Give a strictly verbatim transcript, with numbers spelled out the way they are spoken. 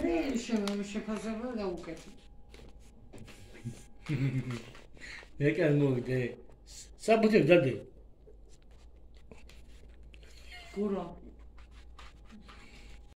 nie, się, się pozawala Łukasz. 약간 뭐 이제 사부터 잡대. Kuro.